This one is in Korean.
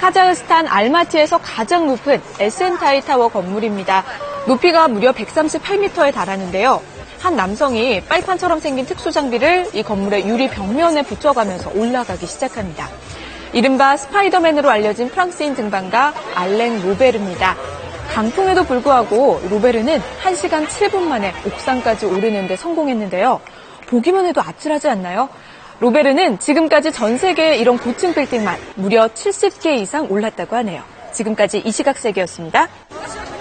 카자흐스탄 알마티에서 가장 높은 SN타이 타워 건물입니다. 높이가 무려 138m에 달하는데요. 한 남성이 빨판처럼 생긴 특수 장비를 이 건물의 유리 벽면에 붙여가면서 올라가기 시작합니다. 이른바 스파이더맨으로 알려진 프랑스인 등반가 알랭 로베르입니다. 강풍에도 불구하고 로베르는 1시간 7분 만에 옥상까지 오르는 데 성공했는데요. 보기만 해도 아찔하지 않나요? 로베르는 지금까지 전 세계에 이런 고층 빌딩만 무려 70개 이상 올랐다고 하네요. 지금까지 이시각세계였습니다.